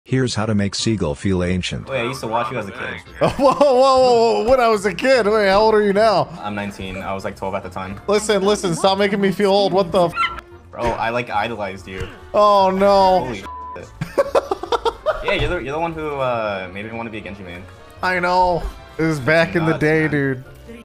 Here's how to make Seagull feel ancient. Wait, I used to watch you as a kid. Whoa. When I was a kid. Wait, how old are you now? I'm 19. I was like 12 at the time. Listen. Stop making me feel old. What the f? Bro, I like idolized you. Oh, no. Holy shit. Yeah, you're the one who made me want to be a Genji main. I know. It was back in the day, dude.